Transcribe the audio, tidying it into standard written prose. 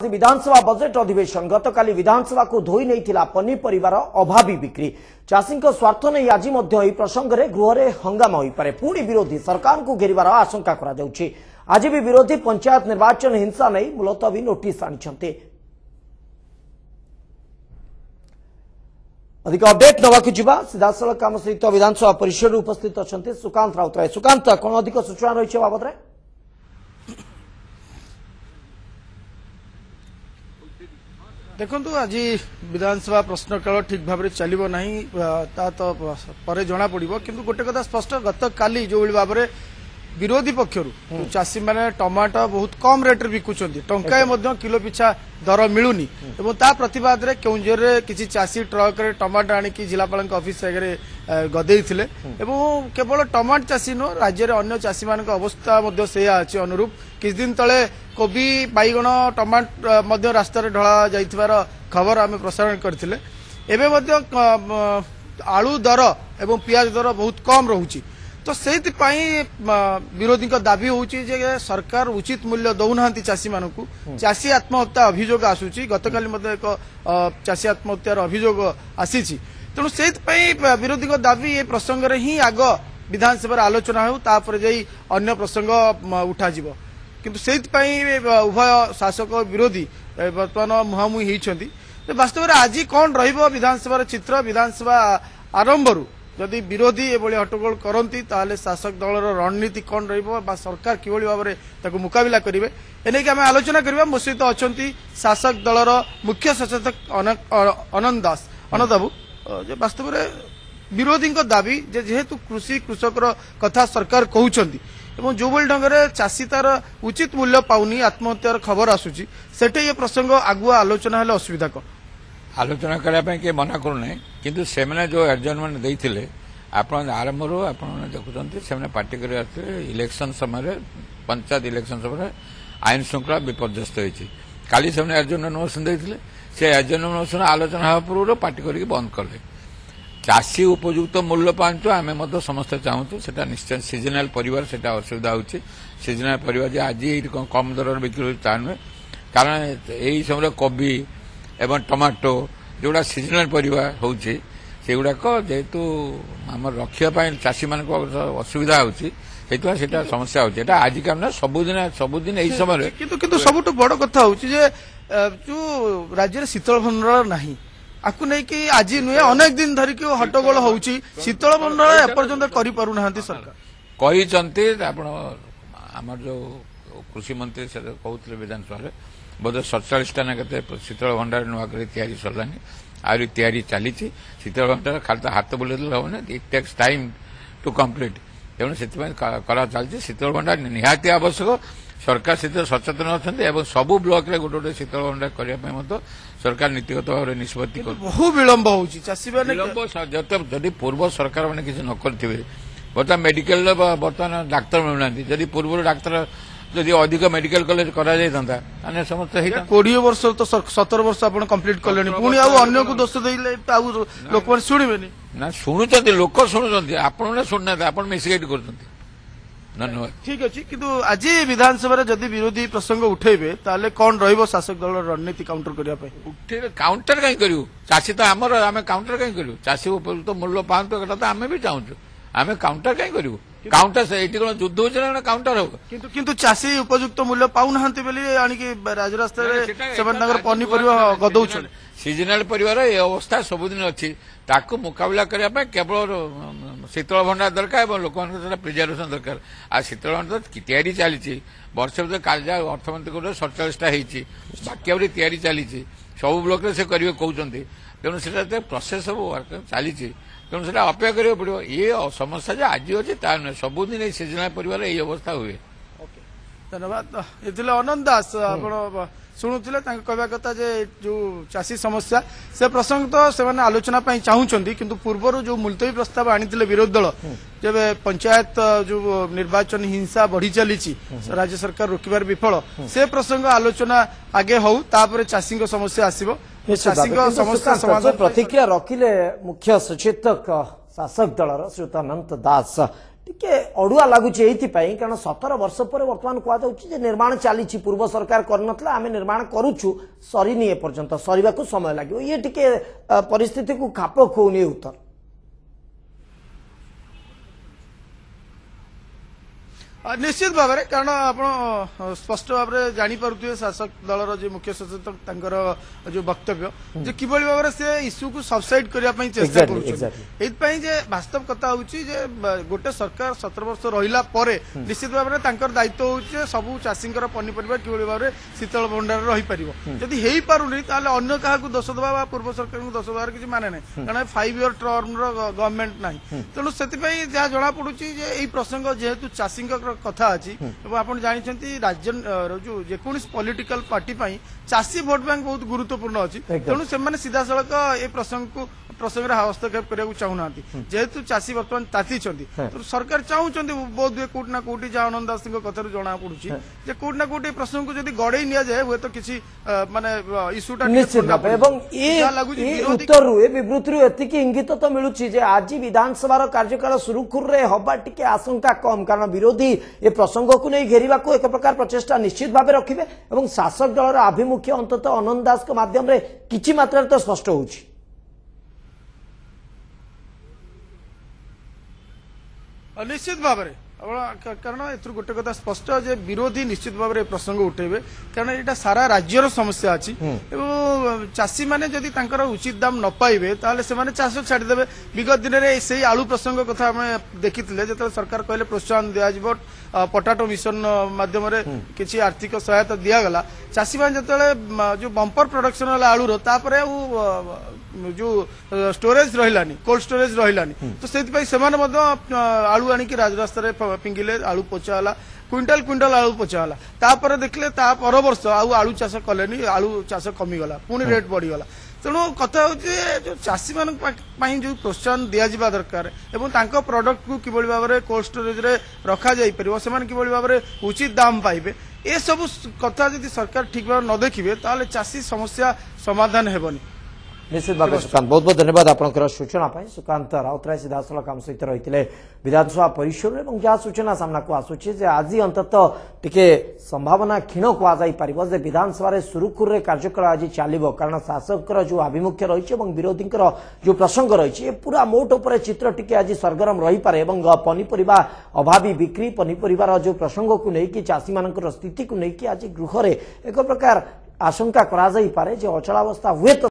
विधानसभा budget अधिवेशन गतकाली विधानसभा को धोई नहीं पनीपरिवार अभावी बिक्री चाषी स्वार्थ नहीं आज प्रसंग में गृह में हंगामा हो पारे पुणी विरोधी सरकार को घेरिबार आशंका करा जाउछि। आज भी विरोधी पंचायत निर्वाचन हिंसा नहीं मुलतवी नोटिस आनिछन्ते। अधिक अपडेट नवाक जीवा सीधासलख आम सहित विधानसभा परिसर उपस्थित अच्छा सुकांत राउतराय। सुकांत कौन अधिक सूचना रही बाबद में? देखु आज विधानसभा प्रश्नकाल ठीक भाव में चलो ना तो पर जना पड़ो कि गोटे कथा स्पष्ट गत काली जो भाव में विरोधी पक्षर चाषी मैंने टमाटो बहुत कम रेट बिकुंट टंकाए किलो पिछा दर मिलूनी प्रतिवाद में केउंझर किसी चाषी ट्रक रे टमाटो आनिकी जिलापाल ऑफिस आगे गदे केवल टमाटो चाषी नुह राज्य में अन्य चाषी मान अवस्था से अनुरूप किछ दिन तले कोबी बैगण टमाटो रास्ता ढला जाइथिबार खबर आम प्रसारण करथिले। एबे आलू दर एवं पियाज दर बहुत कम रहुची तो से विरोधी दाबी होउची जे सरकार उचित मूल्य दौना चाषी मानक चाषी आत्महत्या अभियोग आसूची गतकाली एक चाषी आत्महत्यार अभियोग आसी तेणु से विरोधी दाबी ये प्रसंग में ही आग विधानसभा आलोचना हो तापर जाई अन्य प्रसंग उठा जिवो किंतु से उभय शासक विरोधी बर्तमान मुहांमुही होती वास्तव में आज कौन रहिबो विधानसभा चित्र विधानसभा आरंभ जदि विरोधी एभली हट्टगोल करती ताले शासक दलर रणनीति कौन रहा सरकार किभली भाव में मुकाबला करेंगे एने आम आलोचना करवा मो सहित अच्छा शासक दलर मुख्य सचेतक अनंत दास अनंत बाबू वास्तव में विरोधी दाबी जेहेतु कृषि कृषकर कथा सरकार कहते जो भाई ढंग से चाषी तार उचित मूल्य पाऊनी आत्महत्यार खबर आसूची सेठे ये प्रसंग आगुआ आलोचना हेले असुविधा कौन आलोचना करने किए मना करूना किंतु से जो एडजमेंट देते आपण आरंभ आप देखुं से पार्टी कर इलेक्शन समय पंचायत इलेक्शन समय आईन श्रृंखला विपर्यस्त होती काली से एडजमेंट मोशन देते से एडजमेंट मोशन आलोचना हवा पूर्व पार्टी करके बंद कले चाषी उपयुक्त मूल्य पांचु आम समस्ते चाहूँ से निश्चय सीजनाल परिवार से असुविधा होची सीजनाल परिवार आज ये कम दर बिक्री हो नुहे कारण यही समय कोबी एवं टमाटो जोड़ा सीजनाल परिवार होची सेगुड़ाक जेहेतु आम रखापी चाषी मान असुविधा होची समस्या होची आजिका सबुदिन यही समय किंतु सबुठ बड़ कथा होची जे जो राज्य शीतल भंडार नहीं आपको नहीं कि आज नुहे अनेक दिन धरिक हट्टगोल होची शीतल भंडार एपर्यंत करि पारु नाहंती सरकार कहिचंती आपण हमर जो कृषि मंत्री से कहउतले विधानसभा बोध 47टा ना केते शीतल भंडार नुआ करी तैयारी सरलानी आरी तैयारी चली शीतल भंडार खाली हाथ बुलेदल होने it takes time to complete तेणु से करा चलती शीतल भंडार निहाती आवश्यक सरकार से सचेतन अच्छा सबू ब्लॉक रे गोटे गोटे शीतल भंडार करने सरकार नीतिगत भाव में निष्पत्ति बहु विलंब होची चाषी विलंब जदि पूर्व सरकार मैंने किसी न करथिबे बर्तमान मेडिकल बर्तमान डाक्तर मिलुना जदि पूर्व डाक्तर जदि अधिक मेडिकल कॉलेज करा जाय थांता अने समस्त हे 20 वर्ष तो 17 वर्ष आपण कंप्लीट करलेनी पुनी आ अन्य को दोष देले आ लोक मन सुनिबेनी ना सुनुचंती लोक सुनुचंती आपण ने सुनना आपण मिसगाइड करचंती धन्यवाद ठीक अच्छे किंतु आज विधानसभा जदि विरोधी प्रसंग उठेबे ताले कौन रहिबो शासक दल रणनीति काउंटर करिया पे उठेबे काउंटर कहीं करियो चाषी तो आमर आमे काउंटर कहीं करियो चाषी उपयुक्त मूल्य पांतो एटा तो आमे भी चाहूछु आमे काउंटर कहीं करियो काउंटर से एटी कोन युद्ध होछ ना काउंटर हो किंतु चाषी उपयुक्त मूल्य पाउ नहंती बेली आनी कि राजरास्ता रे सेवन नगर पनी परिवा गदौछ सीजनाल परिवार ये अवस्था सबुदिन अच्छी ताकू मुकाबला करने केवल शीतल भंडार दरकार और लोक प्रिजर्वेशन दरकार आ शीतल भंडार तैयारी चली वर्ष भर काल अर्थमंत्री को 47टा बाकी तैयारी चली सब ब्लॉक से करेंगे कहते तेणु से प्रोसेस सब वर्क चली तेणु से अपेक्षा करा पड़ो ये समस्या आज अच्छी नुहे सबुदिन सीजनाल परिवार यही अवस्था हुए। धन्यवाद ये अनंत दास आप शुणुले कहवा कथा जो चाषी समस्या से प्रसंग तो से आलोचना चाहूँगी किंतु पूर्व जो मुलतवी प्रस्ताव आनी विरोधी दल जब पंचायत जो निर्वाचन हिंसा बढ़ी चली राज्य सरकार रोकबार विफल से प्रसंग आलोचना आगे हो चाषी समस्या आसो समस्या समाधान प्रतिक्रिया रखिले मुख्य सचेतक शासक दलर श्रीयुत अनंत दास। टिके अड़ुआ लगुच कारण 17 वर्ष पर बर्तमान कहुच्छे निर्माण चली पूर्व सरकार करनथला आमे निर्माण करूछु सरीनी ए पर्यंत सरीबा को समय लागियो ये टिके परिस्थिति को खाप खोउनी उत्तर निश्चित भाव में कारण आप स्पष्ट भाव में जापे शासक दलर जो मुख्य सचेतक जो वक्तव्य जे किभली भाव से इश्यू को सबसाइड करने चेष्टा कर वास्तव कथा हूँ गोटे सरकार 17 वर्ष रहा निश्चित भाव में दायित्व हूँ सबू चाषी पनीपरिया किभली भाव में शीतल भंडार रही पार जदि हो पारुनी अन्य क्या दोष देवा पूर्व सरकार को दोष देवार किसी माने ना कारण 5 ईयर टर्म गवर्नमेंट ना तेणु से जहाँ जना पड़ी यही प्रसंग जेहेतु चाषी कथा अच्छी आप जानते राज्य जो जेकोसी पॉलिटिकल पार्टी चाषी भोट बैंक बहुत गुरुत्वपूर्ण अच्छी तेणु से सीधा सड़क ए प्रसंग हस्तक्षेप करने चाहूना जेहेतु चाषी बर्तमान ताती तो सरकार चाहूँ बोध हुए कौटना कौटी जहाँ आनंद दास कथार जना पड़ी कौटना कौटी प्रसंग को जब गड़े नि जाए हुए तो किसी माने इश्यूटा विवृत्ति इंगित तो मिलूँ आज विधानसभा कार्यकाल सुरुखुर हवा टिके आशंका कम कारण विरोधी ए प्रसंग को नहीं घेरिबा को एक प्रकार प्रचेष्टा निश्चित भाव रखिबे एवं शासक दलर आभिमुख्य अंतत आनंद दास के माध्यम रे किछि मात्रा तो स्पष्ट होउछि निश्चित भाव में कारण ए गोटे कथा स्पष्ट जे विरोधी निश्चित भाव में प्रसंग उठेबे कारण यहाँ सारा राज्यर समस्या अच्छी चाषी मैंने जदि उचित दाम न पाइबे ताले से चाष छाड़देवे विगत दिन में से आलू प्रसंग कथा आम देखी जो सरकार कहले प्रोत्साहन दिज्व पटाटो मिशन मध्यम किसी आर्थिक सहायता दिगला चाषी मैंने जो बंपर प्रोडक्शन है आलूर तापर जो स्टोरेज रहिलानी कोल्ड स्टोरेज रहिलानी तो से आलू आनिकी राजरास्ता पिंगिले आलू पोचाला क्विंटाल क्विंटाल आलू पोचाला तापर देखले ता पर वर्ष आलू चाष कले आलू चाष कमीगला पुणी रेट बढ़ीगला तेणु कथा हूँ जो चाषी मान जो प्रोत्साहन दिज्वा दरकार और प्रोडक्ट को किभली भाव में कोल्ड स्टोरेज रे रखा जाई परिबो सेमान किभली भाव में उचित दाम पाइबे ए सब कथा यदि सरकार ठीक भाव न देखिबे ताले चाषी समस्या समाधान हेबनी निश्चित भाव सुकांत बहुत बहुत धन्यवाद आपंकर सूचना सुकांत राउतराय सीधासलख आम सहित रही विधानसभा परिसर और जहाँ सूचना सामना को आसूची आज अंतत टिके संभावना क्षीण कहुपर विधानसभा सुरुखुर कार्यकाल आज चलो कारण शासकर जो आभिमुख्य रही विरोधी जो प्रसंग रही पूरा मोट उपर चित्र टिके आज सरगरम रही पारे पनीपरिया अभावी बिक्री पनीपरियार जो प्रसंग को लेकिन चाषी मान स्थिति को लेकिन आज गृह एक प्रकार आशंका करा जाई पारे जे अचलावस्था हुए तो